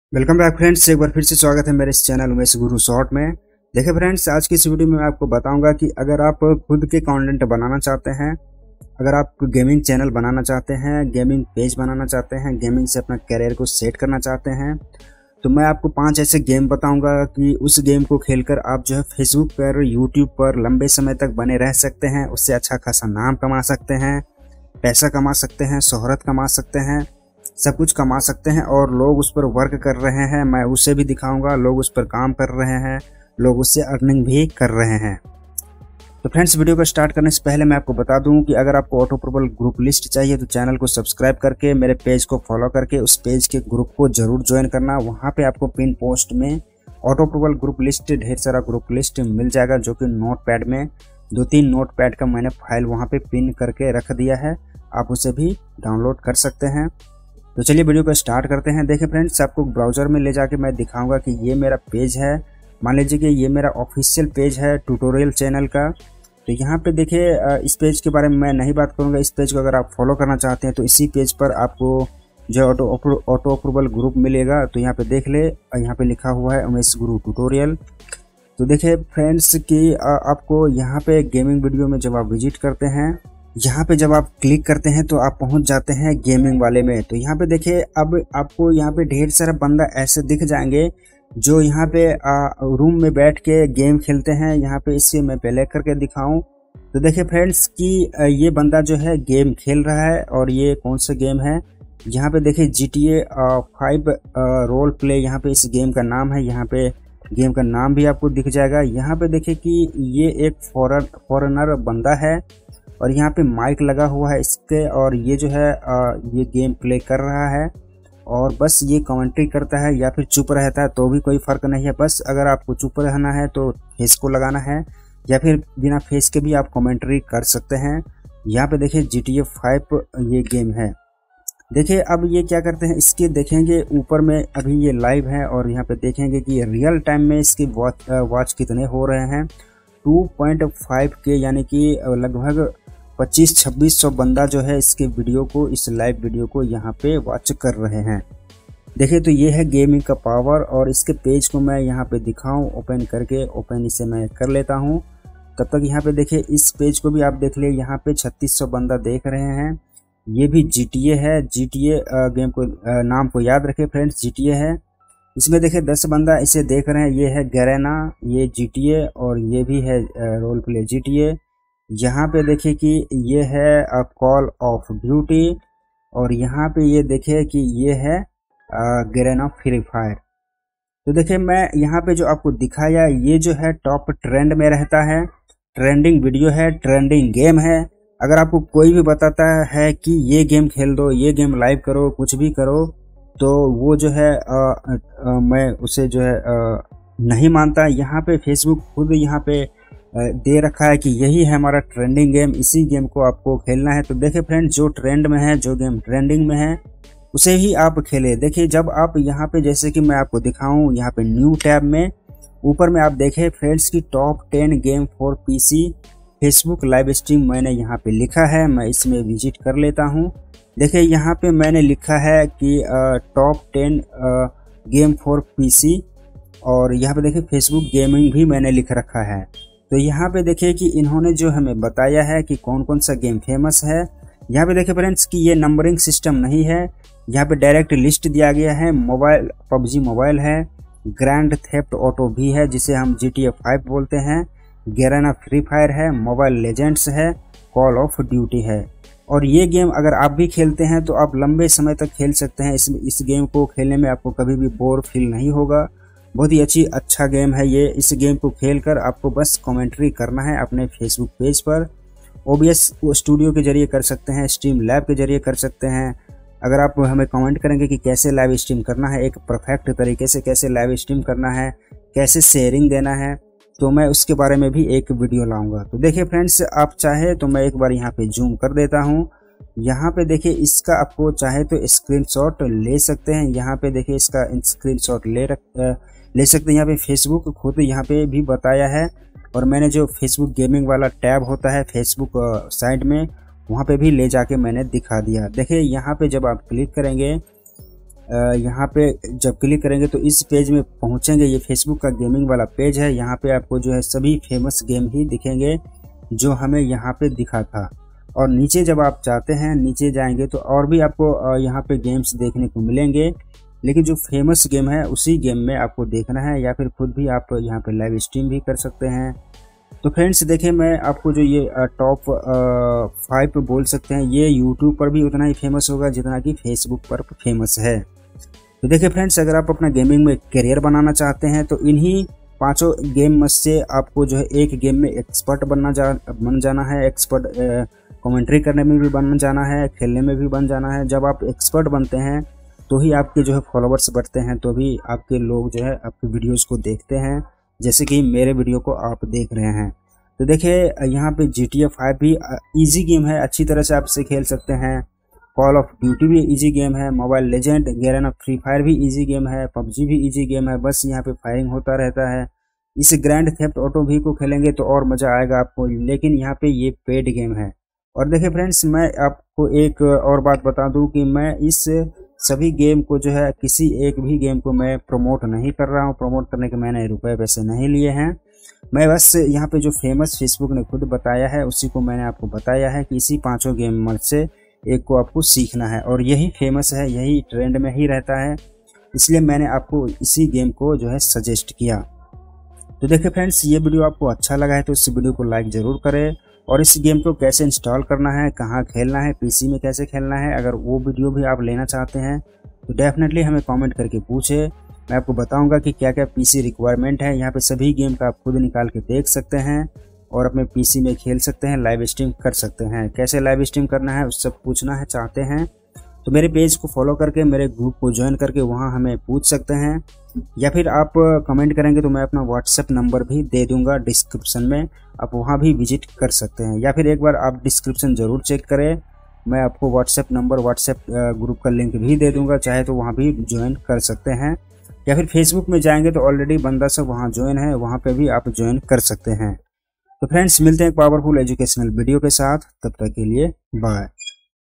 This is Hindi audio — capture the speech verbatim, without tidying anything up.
वेलकम बैक फ्रेंड्स, एक बार फिर से स्वागत है मेरे इस चैनल उमेश गुरु शॉर्ट में। देखिए फ्रेंड्स, आज की इस वीडियो में मैं आपको बताऊंगा कि अगर आप खुद के कंटेंट बनाना चाहते हैं, अगर आप गेमिंग चैनल बनाना चाहते हैं, गेमिंग पेज बनाना चाहते हैं, गेमिंग से अपना कैरियर को सेट करना चाहते हैं, तो मैं आपको पांच ऐसे गेम बताऊंगा कि उस गेम को खेलकर आप जो है फेसबुक पर, यूट्यूब पर लंबे समय तक बने रह सकते हैं, उससे अच्छा खासा नाम कमा सकते हैं, पैसा कमा सकते हैं, शोहरत कमा सकते हैं, सब कुछ कमा सकते हैं और लोग उस पर वर्क कर रहे हैं। मैं उसे भी दिखाऊंगा, लोग उस पर काम कर रहे हैं, लोग उससे अर्निंग भी कर रहे हैं। तो फ्रेंड्स, वीडियो को स्टार्ट करने से पहले मैं आपको बता दूं कि अगर आपको ऑटो प्रबल ग्रुप लिस्ट चाहिए तो चैनल को सब्सक्राइब करके मेरे पेज को फॉलो करके उस पेज के ग्रुप को जरूर ज्वाइन करना। वहां पे आपको पिन पोस्ट में ऑटो प्रबल ग्रुप लिस्ट, ढेर सारा ग्रुप लिस्ट मिल जाएगा, जो कि नोट पैड में दो तीन नोट पैड का मैंने फाइल वहाँ पे पिन करके रख दिया है, आप उसे भी डाउनलोड कर सकते हैं। तो चलिए वीडियो को स्टार्ट करते हैं। देखिए फ्रेंड्स, आपको ब्राउज़र में ले जाके मैं दिखाऊंगा कि ये मेरा पेज है। मान लीजिए कि ये मेरा ऑफिशियल पेज है ट्यूटोरियल चैनल का। तो यहाँ पे देखिए, इस पेज के बारे में मैं नहीं बात करूँगा। इस पेज को अगर आप फॉलो करना चाहते हैं तो इसी पेज पर आपको जो ऑटो ऑटो अप्रूवल ग्रुप मिलेगा। तो यहाँ पे देख ले, यहाँ पे लिखा हुआ है उमेश गुरु ट्यूटोरियल। तो देखिए फ्रेंड्स कि आपको यहाँ पे गेमिंग वीडियो में जब आप विजिट करते हैं, यहाँ पे जब आप क्लिक करते हैं तो आप पहुंच जाते हैं गेमिंग वाले में। तो यहाँ पे देखिए, अब आपको यहाँ पे ढेर सारा बंदा ऐसे दिख जाएंगे जो यहाँ पे आ, रूम में बैठ के गेम खेलते हैं। यहाँ पे इससे मैं प्ले करके दिखाऊं तो देखिए फ्रेंड्स कि ये बंदा जो है गेम खेल रहा है। और ये कौन सा गेम है, यहाँ पे देखिए G T A five role play, यहाँ पे इस गेम का नाम है। यहाँ पे गेम का नाम भी आपको दिख जाएगा। यहाँ पे देखिए कि ये एक फॉरन फॉरेनर बंदा है और यहाँ पे माइक लगा हुआ है इसके, और ये जो है आ, ये गेम प्ले कर रहा है और बस ये कमेंट्री करता है या फिर चुप रहता है तो भी कोई फ़र्क नहीं है। बस अगर आपको चुप रहना है तो फेस को लगाना है, या फिर बिना फेस के भी आप कमेंट्री कर सकते हैं। यहाँ पे देखिए जी टी ए फाइव ये गेम है। देखिए अब ये क्या करते हैं, इसके देखेंगे ऊपर में अभी ये लाइव है और यहाँ पे देखेंगे कि रियल टाइम में इसकी वॉच वॉच कितने हो रहे हैं। टू पॉइंट फाइव के, यानी कि लगभग पच्चीस छब्बीस सौ बंदा जो है इसके वीडियो को, इस लाइव वीडियो को यहाँ पे वॉच कर रहे हैं। देखिए तो ये है गेमिंग का पावर। और इसके पेज को मैं यहाँ पे दिखाऊं, ओपन करके, ओपन इसे मैं कर लेता हूँ। तब तक यहाँ पे देखिए इस पेज को भी आप देख ले, यहाँ पे छत्तीस सौ बंदा देख रहे हैं। ये भी जी टी ए है। जी टी ए गेम को नाम को याद रखे फ्रेंड्स, जी टी ए है। इसमें देखिए दस बंदा इसे देख रहे हैं। ये है गैरेना, ये जी टी ए, और ये भी है role play G T A. यहाँ पे देखिए कि ये है कॉल ऑफ ड्यूटी, और यहाँ पे ये देखिए कि ये है गैरेना फ्री फायर। तो देखिए मैं यहाँ पे जो आपको दिखाया, ये जो है टॉप ट्रेंड में रहता है, ट्रेंडिंग वीडियो है, ट्रेंडिंग गेम है। अगर आपको कोई भी बताता है कि ये गेम खेल दो, ये गेम लाइव करो, कुछ भी करो, तो वो जो है आ, आ, मैं उसे जो है आ, नहीं मानता। यहाँ पे फेसबुक खुद यहाँ पे दे रखा है कि यही है हमारा ट्रेंडिंग गेम, इसी गेम को आपको खेलना है। तो देखिए फ्रेंड्स, जो ट्रेंड में है, जो गेम ट्रेंडिंग में है, उसे ही आप खेले। देखिए जब आप यहाँ पे, जैसे कि मैं आपको दिखाऊं, यहाँ पे न्यू टैब में ऊपर में आप देखें फ्रेंड्स की top ten game for PC Facebook live stream मैंने यहाँ पे लिखा है। मैं इसमें विजिट कर लेता हूँ। देखिए यहाँ पे मैंने लिखा है कि top ten game for PC, और यहाँ पे देखिए फेसबुक गेमिंग भी मैंने लिख रखा है। तो यहाँ पे देखिए कि इन्होंने जो हमें बताया है कि कौन कौन सा गेम फेमस है। यहाँ पे देखिए फ्रेंड्स कि ये नंबरिंग सिस्टम नहीं है, यहाँ पे डायरेक्ट लिस्ट दिया गया है। मोबाइल पबजी मोबाइल है, ग्रैंड थेफ्ट ऑटो भी है जिसे हम जी टी ए फाइव बोलते हैं, गैरेना फ्री फायर है, मोबाइल लेजेंड्स है, कॉल ऑफ ड्यूटी है। और ये गेम अगर आप भी खेलते हैं तो आप लंबे समय तक खेल सकते हैं। इस इस गेम को खेलने में आपको कभी भी बोर फील नहीं होगा। बहुत ही अच्छी अच्छा गेम है ये। इस गेम को खेलकर आपको बस कमेंट्री करना है अपने फेसबुक पेज पर। ओ बी एस स्टूडियो के जरिए कर सकते हैं, स्ट्रीम लैब के जरिए कर सकते हैं। अगर आप हमें कमेंट करेंगे कि कैसे लाइव स्ट्रीम करना है, एक परफेक्ट तरीके से कैसे लाइव स्ट्रीम करना है, कैसे शेयरिंग देना है, तो मैं उसके बारे में भी एक वीडियो लाऊंगा। तो देखिए फ्रेंड्स, आप चाहे तो मैं एक बार यहाँ पे जूम कर देता हूँ। यहाँ पे देखिए इसका आपको चाहे तो स्क्रीनशॉट ले सकते हैं। यहाँ पे देखिए इसका स्क्रीनशॉट ले रख ले सकते हैं। यहाँ पे फेसबुक खुद यहाँ पे भी बताया है, और मैंने जो फेसबुक गेमिंग वाला टैब होता है फेसबुक साइड में, वहाँ पे भी ले जाके मैंने दिखा दिया। देखिए यहाँ पे जब आप क्लिक करेंगे यहाँ पे जब क्लिक करेंगे तो इस पेज में पहुँचेंगे। ये फेसबुक का गेमिंग वाला पेज है। यहाँ पे आपको जो है सभी फेमस गेम ही दिखेंगे जो हमें यहाँ पे दिखा था। और नीचे जब आप जाते हैं, नीचे जाएंगे तो और भी आपको यहाँ पे गेम्स देखने को मिलेंगे, लेकिन जो फेमस गेम है उसी गेम में आपको देखना है, या फिर खुद भी आप यहाँ पे लाइव स्ट्रीम भी कर सकते हैं। तो फ्रेंड्स देखिए, मैं आपको जो ये टॉप फाइव बोल सकते हैं, ये यूट्यूब पर भी उतना ही फेमस होगा जितना कि फेसबुक पर फेमस है। तो देखिए फ्रेंड्स, अगर आप अपना गेमिंग में करियर बनाना चाहते हैं तो इन्हीं पांचों गेम में से आपको जो है एक गेम में एक्सपर्ट बनना जा बन जाना है। एक्सपर्ट कमेंट्री करने में भी बन जाना है, खेलने में भी बन जाना है। जब आप एक्सपर्ट बनते हैं तो ही आपके जो है फॉलोवर्स बढ़ते हैं, तो भी आपके लोग जो है आपके वीडियोस को देखते हैं, जैसे कि मेरे वीडियो को आप देख रहे हैं। तो देखिए यहाँ पे जी टी ए फाइव भी इजी गेम है, अच्छी तरह से आप इसे खेल सकते हैं। कॉल ऑफ ड्यूटी भी इजी गेम है, mobile legend Garena free fire भी इजी गेम है, पबजी भी इजी गेम है, बस यहाँ पे फायरिंग होता रहता है। इस ग्रैंड थेफ्ट ऑटो भी को खेलेंगे तो और मज़ा आएगा आपको, लेकिन यहाँ पे ये पेड गेम है। और देखिए फ्रेंड्स, मैं आपको एक और बात बता दूं कि मैं इस सभी गेम को जो है किसी एक भी गेम को मैं प्रमोट नहीं कर रहा हूँ। प्रमोट करने के मैंने रुपए पैसे नहीं लिए हैं। मैं बस यहाँ पे जो फेमस फेसबुक ने खुद बताया है उसी को मैंने आपको बताया है कि इसी पांचों गेम में से एक को आपको सीखना है, और यही फेमस है, यही ट्रेंड में ही रहता है, इसलिए मैंने आपको इसी गेम को जो है सजेस्ट किया। तो देखिए फ्रेंड्स, ये वीडियो आपको अच्छा लगा है तो इस वीडियो को लाइक ज़रूर करें, और इस गेम को कैसे इंस्टॉल करना है, कहाँ खेलना है, पीसी में कैसे खेलना है, अगर वो वीडियो भी आप लेना चाहते हैं तो डेफिनेटली हमें कमेंट करके पूछे। मैं आपको बताऊंगा कि क्या क्या पीसी रिक्वायरमेंट है। यहाँ पे सभी गेम का आप खुद निकाल के देख सकते हैं और अपने पीसी में खेल सकते हैं, लाइव स्ट्रीम कर सकते हैं। कैसे लाइव स्ट्रीम करना है उस सब पूछना है चाहते हैं तो मेरे पेज को फॉलो करके मेरे ग्रुप को ज्वाइन करके वहाँ हमें पूछ सकते हैं, या फिर आप कमेंट करेंगे तो मैं अपना व्हाट्सएप नंबर भी दे दूंगा डिस्क्रिप्शन में, आप वहाँ भी विजिट कर सकते हैं। या फिर एक बार आप डिस्क्रिप्शन ज़रूर चेक करें, मैं आपको व्हाट्सएप नंबर व्हाट्सएप ग्रुप का लिंक भी दे दूंगा, चाहे तो वहाँ भी ज्वाइन कर सकते हैं। या फिर फेसबुक में जाएंगे तो ऑलरेडी बंदा सब वहाँ ज्वाइन है, वहाँ पे भी आप ज्वाइन कर सकते हैं। तो फ्रेंड्स, मिलते हैं एक पावरफुल एजुकेशनल वीडियो के साथ, तब तक के लिए बाय।